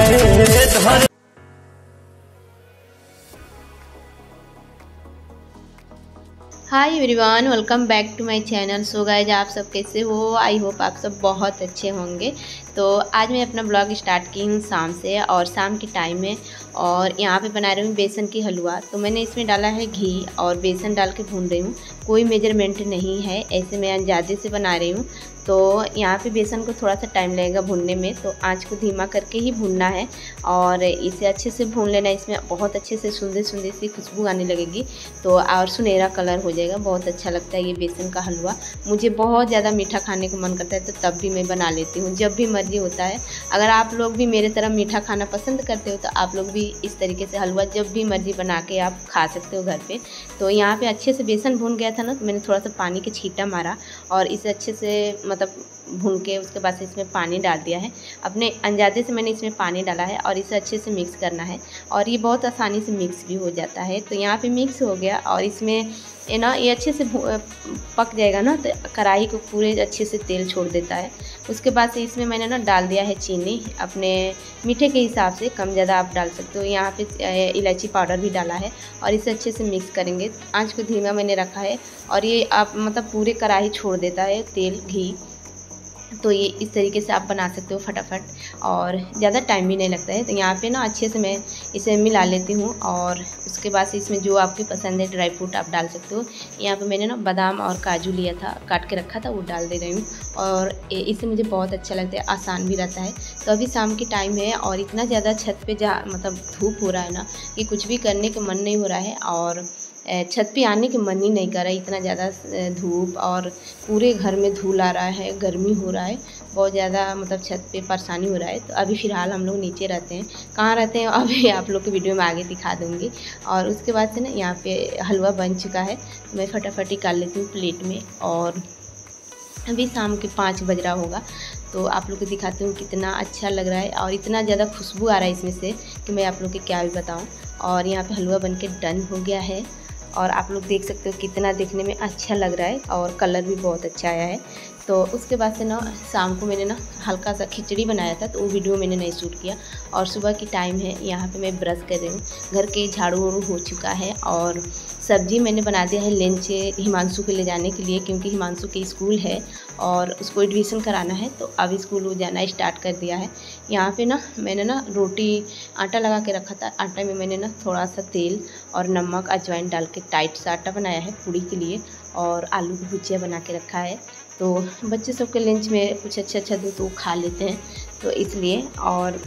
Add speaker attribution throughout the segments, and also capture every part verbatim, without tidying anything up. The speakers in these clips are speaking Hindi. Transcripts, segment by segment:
Speaker 1: धर।
Speaker 2: Hi everyone, welcome back to my channel. So guys, आप सब कैसे हो? आई होप आप सब बहुत अच्छे होंगे। तो आज मैं अपना ब्लॉग स्टार्ट की हूँ शाम से, और शाम के टाइम में, और यहाँ पे बना रही हूँ बेसन की हलवा। तो मैंने इसमें डाला है घी और बेसन डाल के भून रही हूँ। कोई मेजरमेंट नहीं है, ऐसे मैं अंदाजे से बना रही हूँ। तो यहाँ पे बेसन को थोड़ा सा टाइम लगेगा भूनने में, तो आंच को धीमा करके ही भूनना है और इसे अच्छे से भून लेना है। इसमें बहुत अच्छे से सुंदर सुंदर सी खुशबू आने लगेगी, तो और सुनहरा कलर हो जाएगा। बहुत अच्छा लगता है ये बेसन का हलवा। मुझे बहुत ज़्यादा मीठा खाने को मन करता है, तो तब भी मैं बना लेती हूँ, जब भी मर्जी होता है। अगर आप लोग भी मेरे तरह मीठा खाना पसंद करते हो, तो आप लोग भी इस तरीके से हलवा जब भी मर्जी बना के आप खा सकते हो घर पे। तो यहाँ पे अच्छे से बेसन भून गया था ना, तो मैंने थोड़ा सा पानी के छींटा मारा और इसे अच्छे से मतलब भून के उसके बाद से इसमें पानी डाल दिया है। अपने अंदाजे से मैंने इसमें पानी डाला है और इसे अच्छे से मिक्स करना है, और ये बहुत आसानी से मिक्स भी हो जाता है। तो यहाँ पे मिक्स हो गया, और इसमें ये ना ये अच्छे से पक जाएगा ना, तो कढ़ाई को पूरे अच्छे से तेल छोड़ देता है। उसके बाद से इसमें मैंने ना डाल दिया है चीनी, अपने मीठे के हिसाब से कम ज़्यादा आप डाल सकते हो। यहाँ पे इलायची पाउडर भी डाला है, और इसे अच्छे से मिक्स करेंगे। आँच को धीमा मैंने रखा है, और ये आप मतलब पूरे कढ़ाई छोड़ देता है तेल घी। तो ये इस तरीके से आप बना सकते हो फटाफट, और ज़्यादा टाइम भी नहीं लगता है। तो यहाँ पे ना अच्छे से मैं इसे मिला लेती हूँ, और उसके बाद से इसमें जो आपकी पसंद है ड्राई फ्रूट आप डाल सकते हो। यहाँ पे मैंने ना बादाम और काजू लिया था, काट के रखा था, वो डाल दे रही हूँ। और इससे मुझे बहुत अच्छा लगता है, आसान भी रहता है। तो अभी शाम की टाइम है, और इतना ज़्यादा छत पर जा मतलब धूप हो रहा है ना कि कुछ भी करने का मन नहीं हो रहा है, और छत पे आने के मन ही नहीं कर रहा है। इतना ज़्यादा धूप और पूरे घर में धूल आ रहा है, गर्मी हो रहा है बहुत ज़्यादा, मतलब छत पे परेशानी हो रहा है। तो अभी फ़िलहाल हम लोग नीचे रहते हैं। कहाँ रहते हैं अभी आप लोग की वीडियो में आगे दिखा दूँगी। और उसके बाद से ना यहाँ पे हलवा बन चुका है, तो मैं फटाफट निकाल लेती हूँ प्लेट में। और अभी शाम के पाँच बज रहा होगा, तो आप लोग को दिखाती हूँ कितना अच्छा लग रहा है, और इतना ज़्यादा खुशबू आ रहा है इसमें से कि मैं आप लोग के क्या भी बताऊँ। और यहाँ पे हलवा बन के डन हो गया है, और आप लोग देख सकते हो कितना देखने में अच्छा लग रहा है, और कलर भी बहुत अच्छा आया है। तो उसके बाद से ना शाम को मैंने ना हल्का सा खिचड़ी बनाया था, तो वो वीडियो मैंने नहीं शूट किया। और सुबह की टाइम है, यहाँ पे मैं ब्रश कर रही हूँ। घर के झाड़ू वाड़ू हो चुका है, और सब्जी मैंने बना दिया है लंच हिमांशु के ले जाने के लिए, क्योंकि हिमांशु की स्कूल है और उसको एडमिशन कराना है। तो अब स्कूल वो जाना स्टार्ट कर दिया है। यहाँ पे ना मैंने ना रोटी आटा लगा के रखा था। आटे में मैंने ना थोड़ा सा तेल और नमक अजवाइन डाल के टाइट सा आटा बनाया है पूड़ी के लिए, और आलू की भुजिया बना के रखा है। तो बच्चे सबके लंच में कुछ अच्छा अच्छा दो तो वो खा लेते हैं, तो इसलिए। और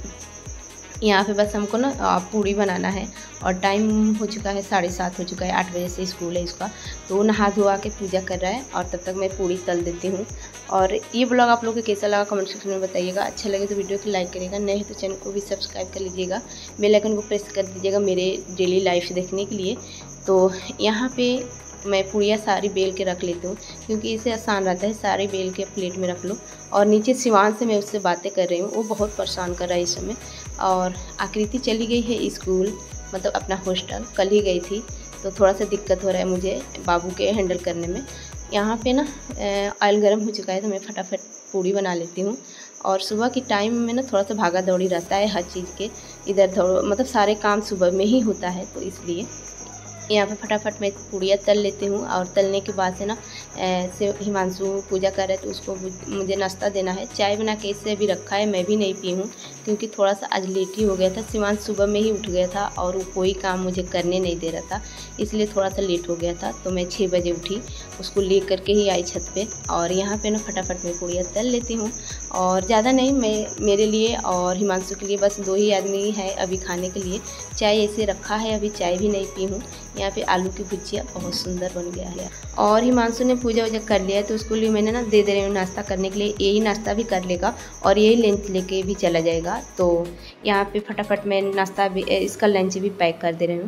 Speaker 2: यहाँ पे बस हमको ना पूड़ी बनाना है, और टाइम हो चुका है साढ़े सात हो चुका है, आठ बजे से स्कूल है इसका। तो वो नहा धोआ के पूजा कर रहा है, और तब तक मैं पूड़ी तल देती हूँ। और ये ब्लॉग आप लोगों को कैसा लगा कमेंट सेक्शन में बताइएगा। अच्छा लगे तो वीडियो को लाइक करिएगा, नहीं तो चैनल को भी सब्सक्राइब कर लीजिएगा, बेल आइकन को प्रेस कर दीजिएगा मेरे डेली लाइफ देखने के लिए। तो यहाँ पे मैं पूड़ियाँ सारी बेल के रख लेती हूँ, क्योंकि इसे आसान रहता है। सारी बेल के प्लेट में रख लो। और नीचे सिवान से मैं उससे बातें कर रही हूँ, वो बहुत परेशान कर रहा है इस समय। और आकृति चली गई है स्कूल, मतलब अपना हॉस्टल, कल ही गई थी। तो थोड़ा सा दिक्कत हो रहा है मुझे बाबू के हैंडल करने में। यहाँ पे ना ऑयल गर्म हो चुका है, तो मैं फटाफट पूड़ी बना लेती हूँ। और सुबह की टाइम में ना थोड़ा सा भागा दौड़ी रहता है हर चीज़ के, इधर दौड़ो, मतलब सारे काम सुबह में ही होता है, तो इसलिए यहाँ पे फटाफट मैं पूड़ियाँ तल लेती हूँ। और तलने के बाद से ना से हिमांशु पूजा कर रहे हैं, तो उसको मुझे नाश्ता देना है। चाय बना के इससे भी रखा है, मैं भी नहीं पी हूँ, क्योंकि थोड़ा सा आज लेट ही हो गया था। शिवांश सुबह में ही उठ गया था, और वो कोई काम मुझे करने नहीं दे रहा था, इसलिए थोड़ा सा लेट हो गया था। तो मैं छः बजे उठी, उसको ले करके ही आई छत पे। और यहाँ पे ना फटाफट मैं पूड़ियाँ तल लेती हूँ, और ज़्यादा नहीं, मैं मेरे लिए और हिमांशु के लिए बस दो ही आदमी है अभी खाने के लिए। चाय ऐसे रखा है, अभी चाय भी नहीं पी हूँ। यहाँ पे आलू की भुजिया बहुत सुंदर बन गया है। और हिमांशु ने पूजा वूजा कर लिया है, तो उसके लिए मैंने ना दे दे रही हूँ नाश्ता करने के लिए। यही नाश्ता भी कर लेगा, और यही लंच लेके भी चला जाएगा। तो यहाँ पे फटाफट मैं नाश्ता भी, इसका लंच भी पैक कर दे रही हूँ।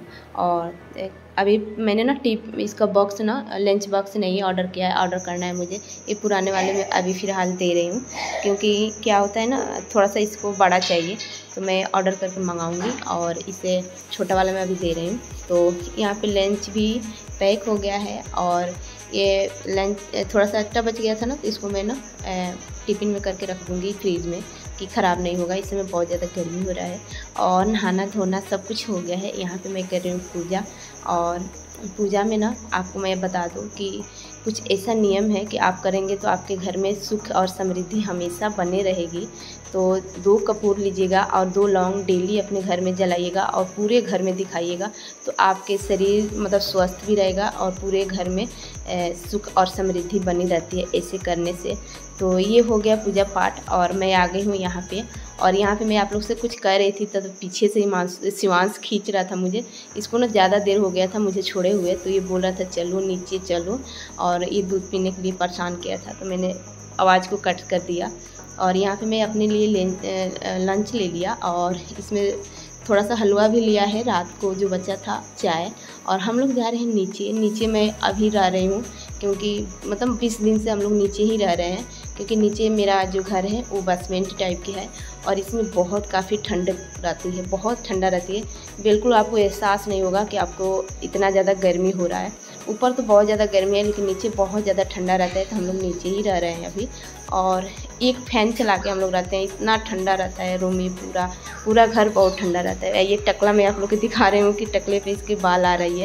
Speaker 2: और अभी मैंने ना टिप इसका बॉक्स ना लंच बॉक्स नहीं ऑर्डर किया है, ऑर्डर करना है मुझे। ये पुराने वाले में अभी फ़िलहाल दे रही हूँ, क्योंकि क्या होता है ना थोड़ा सा इसको बड़ा चाहिए, तो मैं ऑर्डर करके मंगाऊंगी। और इसे छोटा वाला मैं अभी दे रही हूँ। तो यहाँ पे लंच भी पैक हो गया है, और ये लंच थोड़ा सा आटा बच गया था ना, तो इसको मैं ना टिफ़िन में करके रख दूँगी फ्रीज में। कि ख़राब नहीं होगा। इस समय बहुत ज़्यादा गर्मी हो रहा है और नहाना धोना सब कुछ हो गया है। यहाँ पे मैं कर रही हूँ पूजा, और पूजा में ना आपको मैं बता दूँ कि कुछ ऐसा नियम है कि आप करेंगे तो आपके घर में सुख और समृद्धि हमेशा बने रहेगी। तो दो कपूर लीजिएगा और दो लौंग डेली अपने घर में जलाइएगा और पूरे घर में दिखाइएगा, तो आपके शरीर मतलब स्वस्थ भी रहेगा और पूरे घर में सुख और समृद्धि बनी रहती है ऐसे करने से। तो ये हो गया पूजा पाठ, और मैं आ गई हूँ यहाँ पे। और यहाँ पे मैं आप लोग से कुछ कह रही थी, तब तो पीछे से ही शिवांश खींच रहा था मुझे। इसको ना ज़्यादा देर हो गया था मुझे छोड़े हुए, तो ये बोल रहा था चलो नीचे चलो, और ये दूध पीने के लिए परेशान किया था, तो मैंने आवाज़ को कट कर दिया। और यहाँ पे मैं अपने लिए लंच ले लिया, और इसमें थोड़ा सा हलवा भी लिया है, रात को जो बचा था चाय। और हम लोग जा रहे हैं नीचे। नीचे मैं अभी रह रही हूँ क्योंकि मतलब बीस दिन से हम लोग नीचे ही रह रहे हैं, क्योंकि नीचे मेरा जो घर है वो बेसमेंट टाइप की है, और इसमें बहुत काफ़ी ठंड रहती है, बहुत ठंडा रहती है। बिल्कुल आपको एहसास नहीं होगा कि आपको इतना ज़्यादा गर्मी हो रहा है। ऊपर तो बहुत ज़्यादा गर्मी है, लेकिन नीचे बहुत ज़्यादा ठंडा रहता है, तो हम लोग नीचे ही रह रहे हैं अभी। और एक फ़ैन चला के हम लोग रहते हैं, इतना ठंडा रहता है रूम में, पूरा पूरा घर बहुत ठंडा रहता है। ये टकला मैं आप लोग को दिखा रही हूँ कि टकले पे इसके बाल आ रही है।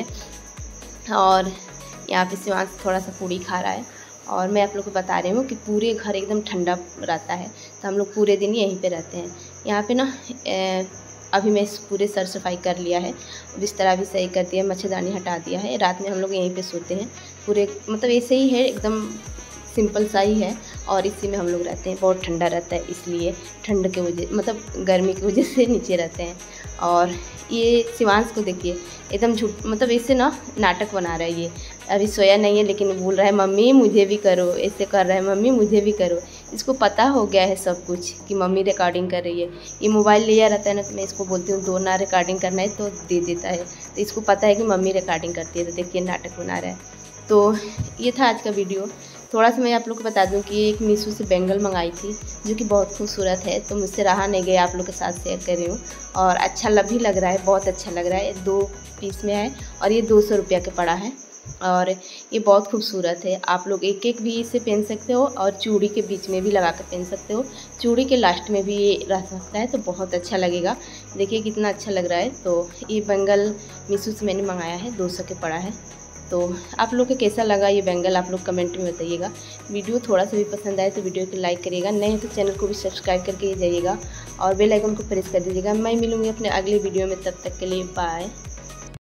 Speaker 2: और यहाँ पे शिवांश थोड़ा सा पूड़ी खा रहा है, और मैं आप लोग को बता रही हूँ कि पूरे घर एकदम ठंडा रहता है, तो हम लोग पूरे दिन यहीं पे रहते हैं। यहाँ पे ना ए, अभी मैं पूरे सर सफाई कर लिया है, बिस्तर भी सही कर दिया, मच्छरदानी हटा दिया है। रात में हम लोग यहीं पे सोते हैं पूरे, मतलब ऐसे ही है, एकदम सिंपल सा ही है, और इसी में हम लोग रहते हैं। बहुत ठंडा रहता है, इसलिए ठंड के वजह मतलब गर्मी की वजह से नीचे रहते हैं। और ये शिवांश को देखिए, एकदम झूठ मतलब इससे ना नाटक बना रहा है। ये अभी सोया नहीं है, लेकिन बोल रहा है मम्मी मुझे भी करो, ऐसे कर रहा है मम्मी मुझे भी करो। इसको पता हो गया है सब कुछ कि मम्मी रिकॉर्डिंग कर रही है। ये मोबाइल लिया रहता है ना, तो मैं इसको बोलती हूँ दो ना रिकॉर्डिंग करना है, तो दे देता है। तो इसको पता है कि मम्मी रिकॉर्डिंग करती है, तो देखिए नाटक बना रहा है। तो ये था आज का वीडियो। थोड़ा सा मैं आप लोग को बता दूं कि एक मीशो से बैंगल मंगाई थी, जो कि बहुत खूबसूरत है, तो मुझसे रहा नहीं गया, आप लोग के साथ शेयर कर रही हूँ। और अच्छा लग भी लग रहा है, बहुत अच्छा लग रहा है। दो पीस में है, और ये दो सौ रुपया का पड़ा है, और ये बहुत खूबसूरत है। आप लोग एक एक भी इसे पहन सकते हो, और चूड़ी के बीच में भी लगा कर पहन सकते हो, चूड़ी के लास्ट में भी ये रह सकता है, तो बहुत अच्छा लगेगा। देखिए कितना अच्छा लग रहा है। तो ये बैंगल मीशो से मैंने मंगाया है, दो सौ के पड़ा है। तो आप लोग को कैसा लगा ये बैंगल, आप लोग कमेंट में बताइएगा। वीडियो थोड़ा सा भी पसंद आए तो वीडियो को लाइक करिएगा, नहीं तो चैनल को भी सब्सक्राइब करके जाइएगा, और बेल आइकन को प्रेस कर दीजिएगा। मैं मिलूँगी अपने अगले वीडियो में, तब तक के लिए बाय।